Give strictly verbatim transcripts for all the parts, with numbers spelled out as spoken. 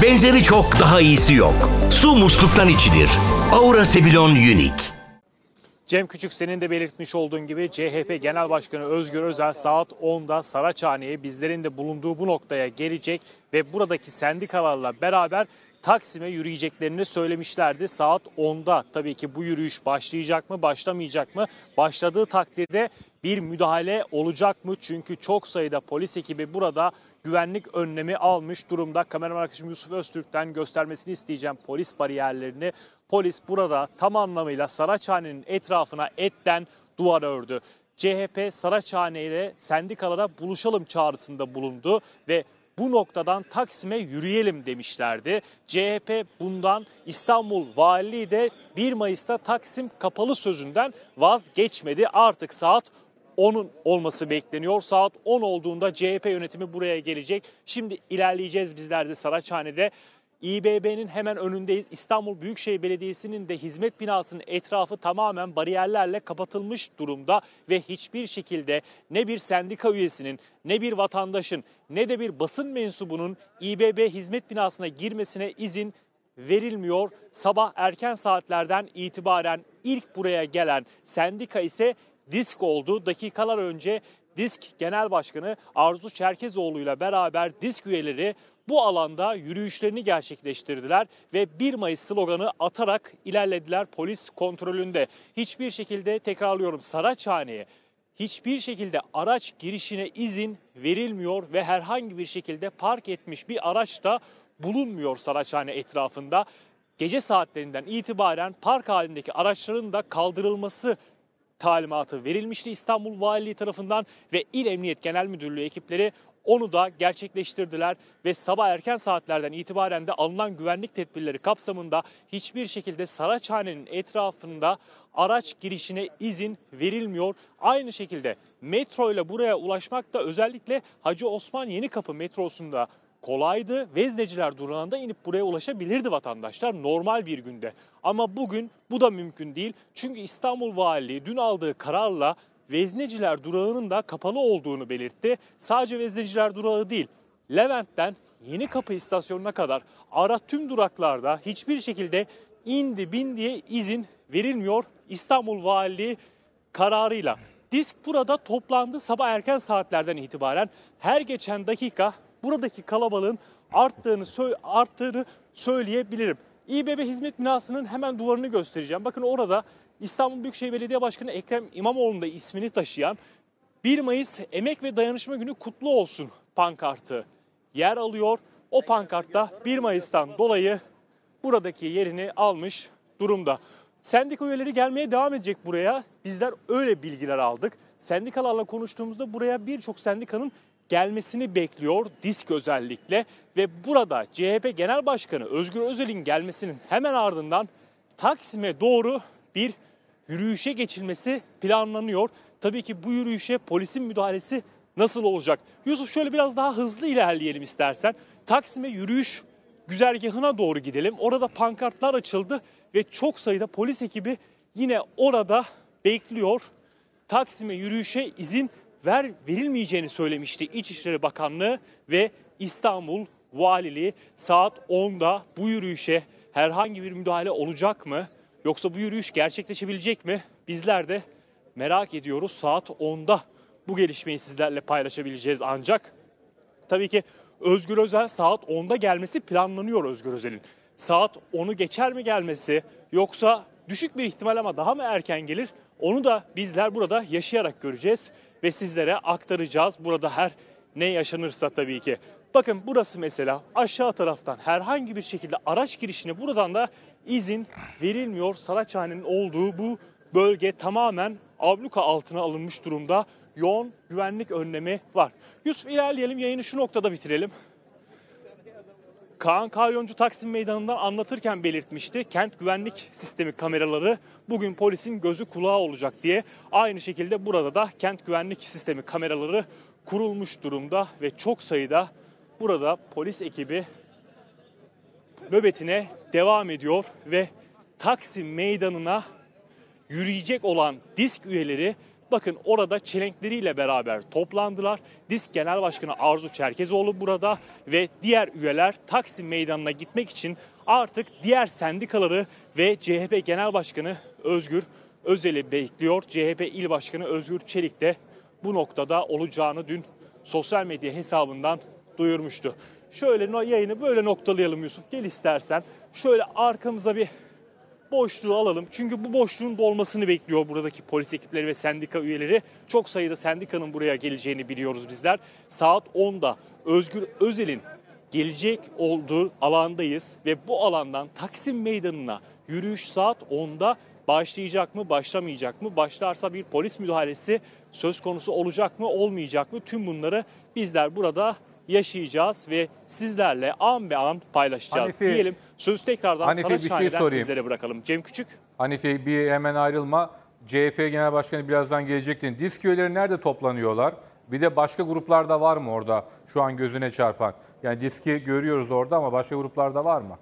Benzeri çok, daha iyisi yok. Su musluktan içilir. Aura Sebilon Unique. Cem Küçük, senin de belirtmiş olduğun gibi C H P Genel Başkanı Özgür Özel saat onda Saraçhane'ye, bizlerin de bulunduğu bu noktaya gelecek ve buradaki sendikalarla beraber Taksim'e yürüyeceklerini söylemişlerdi. Saat onda tabii ki bu yürüyüş başlayacak mı, başlamayacak mı? Başladığı takdirde bir müdahale olacak mı? Çünkü çok sayıda polis ekibi burada güvenlik önlemi almış durumda. Kameraman arkadaşım Yusuf Öztürk'ten göstermesini isteyeceğim polis bariyerlerini. Polis burada tam anlamıyla Saraçhane'nin etrafına etten duvar ördü. C H P Saraçhane ile sendikalara buluşalım çağrısında bulundu ve bu noktadan Taksim'e yürüyelim demişlerdi. C H P bundan, İstanbul Valiliği de bir Mayıs'ta Taksim kapalı sözünden vazgeçmedi. Artık saat onun olması bekleniyor. Saat on olduğunda C H P yönetimi buraya gelecek. Şimdi ilerleyeceğiz bizler de Saraçhane'de. İBB'nin hemen önündeyiz. İstanbul Büyükşehir Belediyesi'nin de hizmet binasının etrafı tamamen bariyerlerle kapatılmış durumda ve hiçbir şekilde ne bir sendika üyesinin, ne bir vatandaşın, ne de bir basın mensubunun İBB hizmet binasına girmesine izin verilmiyor. Sabah erken saatlerden itibaren ilk buraya gelen sendika ise DİSK oldu. Dakikalar önce DİSK Genel Başkanı Arzu Çerkezoğlu ile beraber DİSK üyeleri bu alanda yürüyüşlerini gerçekleştirdiler ve bir Mayıs sloganı atarak ilerlediler polis kontrolünde. Hiçbir şekilde, tekrarlıyorum, Saraçhane'ye hiçbir şekilde araç girişine izin verilmiyor ve herhangi bir şekilde park etmiş bir araç da bulunmuyor Saraçhane etrafında. Gece saatlerinden itibaren park halindeki araçların da kaldırılması talimatı verilmişti İstanbul Valiliği tarafından ve İl Emniyet Genel Müdürlüğü ekipleri onu da gerçekleştirdiler ve sabah erken saatlerden itibaren de alınan güvenlik tedbirleri kapsamında hiçbir şekilde Saraçhane'nin etrafında araç girişine izin verilmiyor. Aynı şekilde metro ile buraya ulaşmak da özellikle Hacı Osman Yenikapı metrosunda kolaydı. Vezneciler durağında inip buraya ulaşabilirdi vatandaşlar normal bir günde. Ama bugün bu da mümkün değil. Çünkü İstanbul Valiliği dün aldığı kararla Vezneciler durağının da kapalı olduğunu belirtti. Sadece Vezneciler durağı değil, Levent'ten Yenikapı istasyonuna kadar ara tüm duraklarda hiçbir şekilde indi bin diye izin verilmiyor İstanbul Valiliği kararıyla. DİSK burada toplandı sabah erken saatlerden itibaren. Her geçen dakika buradaki kalabalığın arttığını, arttığını söyleyebilirim. İBB hizmet binasının hemen duvarını göstereceğim. Bakın orada İstanbul Büyükşehir Belediye Başkanı Ekrem İmamoğlu'nun da ismini taşıyan bir Mayıs Emek ve Dayanışma Günü kutlu olsun pankartı yer alıyor. O pankartta bir Mayıs'tan dolayı buradaki yerini almış durumda. Sendika üyeleri gelmeye devam edecek buraya. Bizler öyle bilgiler aldık. Sendikalarla konuştuğumuzda buraya birçok sendikanın gelmesini bekliyor DİSK özellikle ve burada C H P Genel Başkanı Özgür Özel'in gelmesinin hemen ardından Taksim'e doğru bir yürüyüşe geçilmesi planlanıyor. Tabii ki bu yürüyüşe polisin müdahalesi nasıl olacak? Yusuf, şöyle biraz daha hızlı ilerleyelim istersen. Taksim'e yürüyüş güzergahına doğru gidelim. Orada pankartlar açıldı ve çok sayıda polis ekibi yine orada bekliyor. Taksim'e yürüyüşe izin ver verilmeyeceğini söylemişti İçişleri Bakanlığı ve İstanbul Valiliği. Saat onda bu yürüyüşe herhangi bir müdahale olacak mı? Yoksa bu yürüyüş gerçekleşebilecek mi? Bizler de merak ediyoruz. Saat onda bu gelişmeyi sizlerle paylaşabileceğiz ancak. Tabii ki Özgür Özel saat onda gelmesi planlanıyor Özgür Özel'in. Saat onu geçer mi gelmesi, yoksa düşük bir ihtimal ama daha mı erken gelir? Onu da bizler burada yaşayarak göreceğiz ve sizlere aktaracağız. Burada her ne yaşanırsa tabii ki. Bakın burası mesela aşağı taraftan herhangi bir şekilde araç girişine buradan da izin verilmiyor. Saraçhane'nin olduğu bu bölge tamamen abluka altına alınmış durumda. Yoğun güvenlik önlemi var. Yusuf, ilerleyelim, yayını şu noktada bitirelim. Kaan Kalyoncu Taksim Meydanı'ndan anlatırken belirtmişti. Kent güvenlik sistemi kameraları bugün polisin gözü kulağı olacak diye. Aynı şekilde burada da kent güvenlik sistemi kameraları kurulmuş durumda ve çok sayıda burada polis ekibi nöbetine devam ediyor ve Taksim Meydanı'na yürüyecek olan DİSK üyeleri Bakın orada çelenkleriyle beraber toplandılar. DİSK Genel Başkanı Arzu Çerkezoğlu burada ve diğer üyeler Taksim Meydanı'na gitmek için artık diğer sendikaları ve C H P Genel Başkanı Özgür Özel'i bekliyor. C H P İl Başkanı Özgür Çelik de bu noktada olacağını dün sosyal medya hesabından duyurmuştu. Şöyle yayını böyle noktalayalım Yusuf. Gel istersen. Şöyle arkamıza bir boşluğu alalım. Çünkü bu boşluğun dolmasını bekliyor buradaki polis ekipleri ve sendika üyeleri. Çok sayıda sendikanın buraya geleceğini biliyoruz bizler. Saat onda Özgür Özel'in gelecek olduğu alandayız ve bu alandan Taksim Meydanı'na yürüyüş saat onda başlayacak mı, başlamayacak mı? Başlarsa bir polis müdahalesi söz konusu olacak mı, olmayacak mı? Tüm bunları bizler burada yaşayacağız ve sizlerle an be an paylaşacağız. Hanife, diyelim. Sözü tekrardan Hanife, Saraçhane'den bir şey sizlere bırakalım. Cem Küçük. Hanife, bir hemen ayrılma. C H P Genel Başkanı birazdan gelecekti. DİSK üyeleri nerede toplanıyorlar? Bir de başka gruplar da var mı orada şu an gözüne çarpan? Yani DİSK'i görüyoruz orada ama başka gruplar da var mı?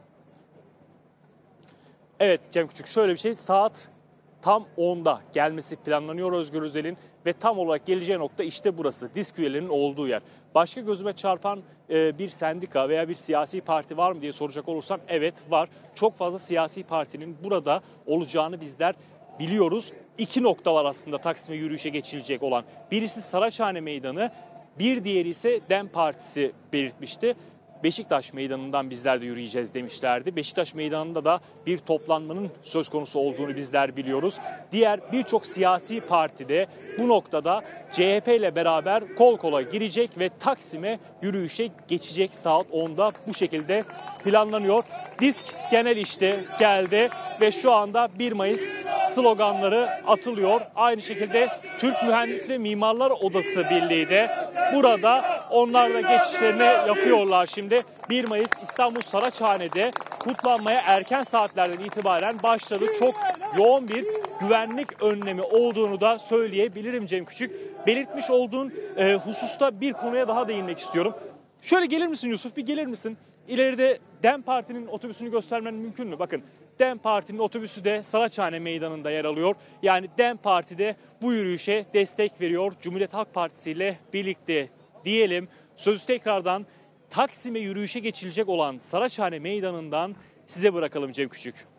Evet Cem Küçük, şöyle bir şey, saat tam onda gelmesi planlanıyor Özgür Özel'in ve tam olarak geleceği nokta işte burası, DİSK üyelerinin olduğu yer. Başka gözüme çarpan e, bir sendika veya bir siyasi parti var mı diye soracak olursam evet var. Çok fazla siyasi partinin burada olacağını bizler biliyoruz. İki nokta var aslında Taksim'e yürüyüşe geçilecek olan. Birisi Saraçhane Meydanı, bir diğeri ise DEM Partisi belirtmişti. Beşiktaş Meydanı'ndan bizler de yürüyeceğiz demişlerdi. Beşiktaş Meydanı'nda da bir toplanmanın söz konusu olduğunu bizler biliyoruz. Diğer birçok siyasi parti de bu noktada C H P ile beraber kol kola girecek ve Taksim'e yürüyüşe geçecek saat onda bu şekilde planlanıyor. DİSK genel işte geldi ve şu anda bir Mayıs sloganları atılıyor. Aynı şekilde Türk Mühendis ve Mimarlar Odası Birliği de burada, onlar da geçişlerini yapıyorlar şimdi. bir Mayıs İstanbul Saraçhane'de kutlanmaya erken saatlerden itibaren başladı. Çok yoğun bir güvenlik önlemi olduğunu da söyleyebilirim Cem Küçük. Belirtmiş olduğun e, hususta bir konuya daha değinmek istiyorum. Şöyle gelir misin Yusuf, bir gelir misin? İleride DEM Parti'nin otobüsünü göstermen mümkün mü? Bakın, DEM Parti'nin otobüsü de Saraçhane Meydanı'nda yer alıyor. Yani DEM Parti de bu yürüyüşe destek veriyor Cumhuriyet Halk Partisi ile birlikte diyelim. Sözü tekrardan Taksim'e yürüyüşe geçilecek olan Saraçhane Meydanı'ndan size bırakalım Cem Küçük.